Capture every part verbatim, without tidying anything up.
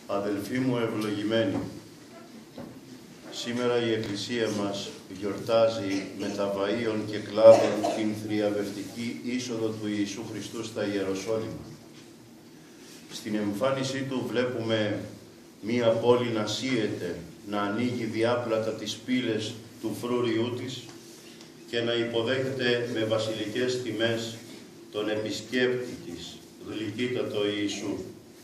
Αδελφοί μου ευλογημένοι, σήμερα η Εκκλησία μας γιορτάζει με τα βαΐων και κλάδων την θριαβευτική είσοδο του Ιησού Χριστού στα Ιεροσόλυμα. Στην εμφάνισή του βλέπουμε μία πόλη να σύεται, να ανοίγει διάπλατα τις πύλες του φρούριού της και να υποδέχεται με βασιλικές τιμές τον επισκέπτη της, γλυκύτατο Ιησού.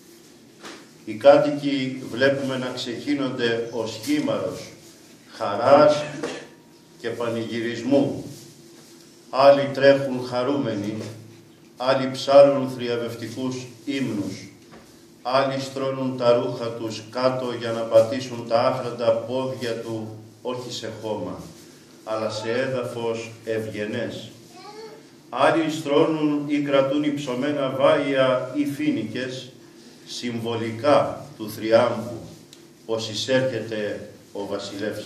Οι κάτοικοι βλέπουμε να ξεχύνονται ως χήμαρος, χαράς και πανηγυρισμού. Άλλοι τρέχουν χαρούμενοι, άλλοι ψάλλουν θριαβευτικούς ύμνους, άλλοι στρώνουν τα ρούχα τους κάτω για να πατήσουν τα άχραντα πόδια του, όχι σε χώμα, αλλά σε έδαφος ευγενές. Άλλοι στρώνουν ή κρατούν υψωμένα βάια ή φοίνικες, συμβολικά του θριάμβου, πως εισέρχεται ο βασιλεύς.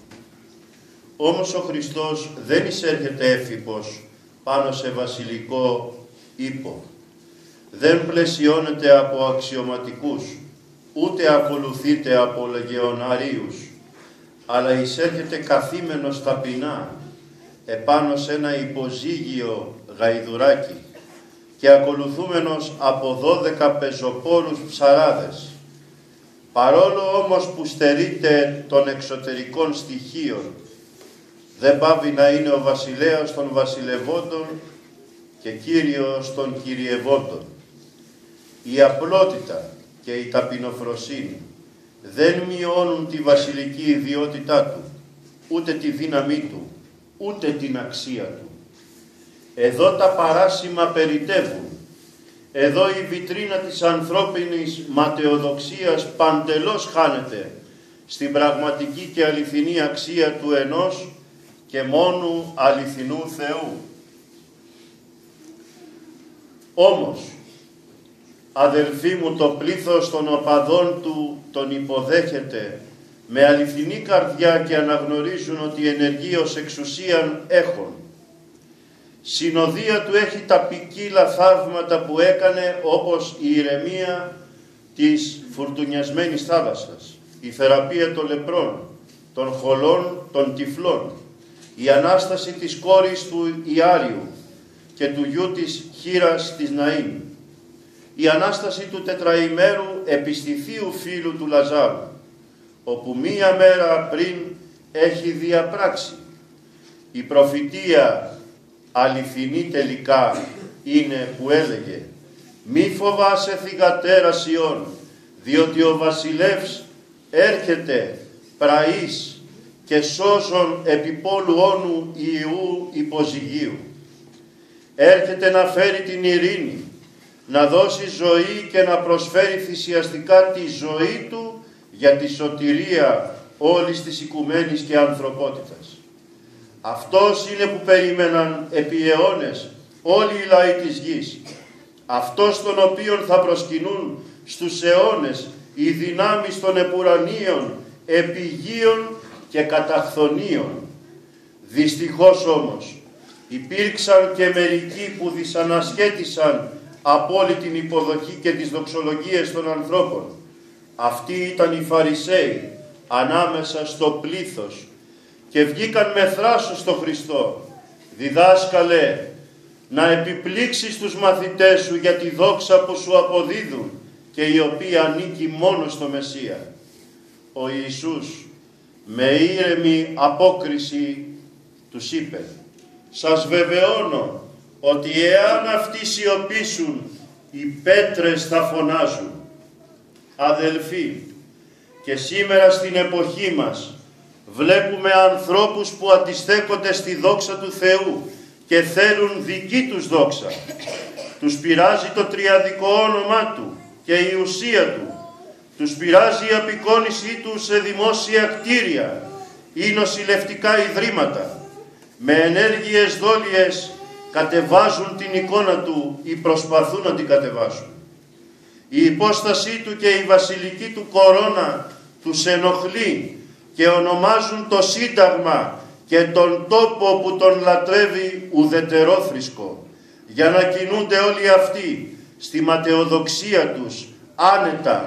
Όμως ο Χριστός δεν εισέρχεται έφυπος πάνω σε βασιλικό ύπο. Δεν πλαισιώνεται από αξιωματικούς, ούτε ακολουθείται από λεγεωναρίους, αλλά εισέρχεται καθήμενος ταπεινά, επάνω σε ένα υποζύγιο γαϊδουράκι και ακολουθούμενος από δώδεκα πεζοπόρους ψαράδες. Παρόλο όμως που στερείται των εξωτερικών στοιχείων, δεν πάβει να είναι ο βασιλέας των βασιλευόντων και κύριος των κυριευόντων. Η απλότητα και η ταπεινοφροσύνη δεν μειώνουν τη βασιλική ιδιότητά του, ούτε τη δύναμή του, ούτε την αξία του. Εδώ τα παράσημα περιτεύουν. Εδώ η βιτρίνα της ανθρώπινης ματαιοδοξίας παντελώς χάνεται στην πραγματική και αληθινή αξία του ενός και μόνου αληθινού Θεού. Όμως, αδελφοί μου, το πλήθος των οπαδών του τον υποδέχεται με αληθινή καρδιά και αναγνωρίζουν ότι ενεργεί ως εξουσίαν έχων. Συνοδεία του έχει τα ποικίλα θαύματα που έκανε, όπως η ηρεμία της φουρτουνιασμένης θάλασσας, η θεραπεία των λεπρών, των χολών, των τυφλών, η Ανάσταση της κόρης του Ιάριου και του γιου της Χήρας της Ναΐν, η Ανάσταση του τετραημέρου επιστηθίου φίλου του Λαζάρου, όπου μία μέρα πριν έχει διαπράξει. Η προφητεία αληθινή τελικά είναι που έλεγε «Μη φοβάσαι θυγατέρα Σιών, διότι ο βασιλεύς έρχεται πραής και σώζον επιπόλου όνου Ιού υποζυγίου». Έρχεται να φέρει την ειρήνη, να δώσει ζωή και να προσφέρει θυσιαστικά τη ζωή του για τη σωτηρία όλης της οικουμένης και ανθρωπότητας. Αυτός είναι που περίμεναν επί αιώνες όλοι οι λαοί της γης. Αυτός τον οποίον θα προσκυνούν στους αιώνες οι δυνάμεις των επουρανίων, επιγείων και καταχθονίων. Δυστυχώς όμως υπήρξαν και μερικοί που δυσανασχέτησαν από όλη την υποδοχή και τις δοξολογίες των ανθρώπων. Αυτοί ήταν οι Φαρισαίοι ανάμεσα στο πλήθος και βγήκαν με θράσος στο Χριστό. «Διδάσκαλε, να επιπλήξεις τους μαθητές σου για τη δόξα που σου αποδίδουν και η οποία ανήκει μόνο στο Μεσσία». Ο Ιησούς με ήρεμη απόκριση τους είπε «Σας βεβαιώνω ότι εάν αυτοί σιωπήσουν, οι πέτρες θα φωνάζουν». Αδελφοί, και σήμερα στην εποχή μας βλέπουμε ανθρώπους που αντιστέκονται στη δόξα του Θεού και θέλουν δική τους δόξα. Τους πειράζει το τριαδικό όνομά Του και η ουσία Του. Τους πειράζει η απεικόνισή Του σε δημόσια κτίρια ή νοσηλευτικά ιδρύματα. Με ενέργειες δόλιες κατεβάζουν την εικόνα Του ή προσπαθούν να την κατεβάσουν. Η υπόστασή Του και η βασιλική Του κορώνα τους ενοχλεί και ονομάζουν το Σύνταγμα και τον τόπο που τον λατρεύει ουδετερόθρησκο, για να κινούνται όλοι αυτοί στη ματαιοδοξία τους άνετα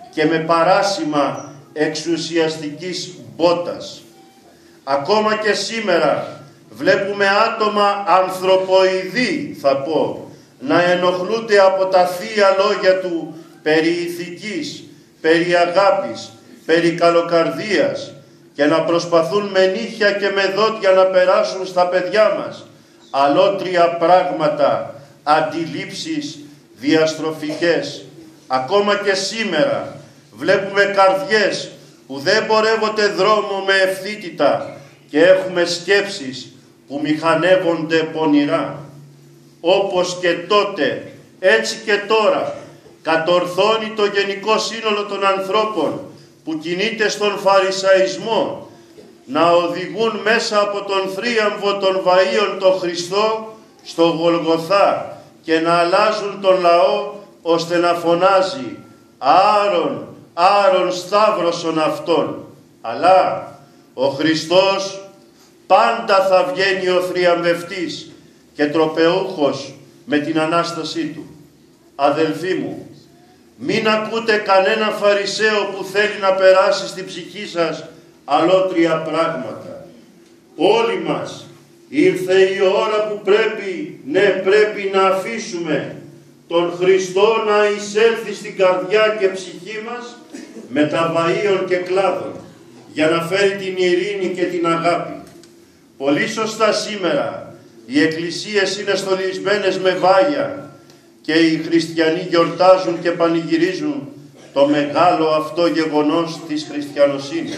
και με παράσημα εξουσιαστικής μπότας. Ακόμα και σήμερα βλέπουμε άτομα ανθρωποειδή, θα πω, να ενοχλούνται από τα θεία λόγια του περί ηθικής, περί αγάπης, περί καλοκαρδίας και να προσπαθούν με νύχια και με δόντια να περάσουν στα παιδιά μας αλότρια πράγματα, αντιλήψεις διαστροφικές. Ακόμα και σήμερα βλέπουμε καρδιές που δεν πορεύονται δρόμο με ευθύτητα και έχουμε σκέψεις που μηχανεύονται πονηρά. Όπως και τότε, έτσι και τώρα, κατορθώνει το γενικό σύνολο των ανθρώπων που κινείται στον φαρισαϊσμό να οδηγούν μέσα από τον θρίαμβο των βαΐων τον Χριστό στο Γολγοθά και να αλλάζουν τον λαό ώστε να φωνάζει «Άρον, Άρον σταύρωσον αυτόν». Αλλά ο Χριστός πάντα θα βγαίνει ο θριαμβευτής και τροπεούχος με την Ανάστασή Του. Αδελφοί μου, μην ακούτε κανένα φαρισαίο που θέλει να περάσει στην ψυχή σας αλότρια πράγματα. Όλοι μας ήρθε η ώρα που πρέπει, ναι πρέπει να αφήσουμε τον Χριστό να εισέλθει στην καρδιά και ψυχή μας με τα βαΐων και κλάδων για να φέρει την ειρήνη και την αγάπη. Πολύ σωστά σήμερα οι εκκλησίες είναι στολισμένες με βάγια και οι χριστιανοί γιορτάζουν και πανηγυρίζουν το μεγάλο αυτό γεγονός της χριστιανοσύνης.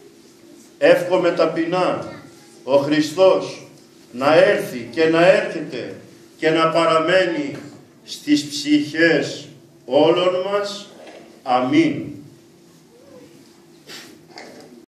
Εύχομαι ταπεινά ο Χριστός να έρθει και να έρχεται και να παραμένει στις ψυχές όλων μας. Αμήν.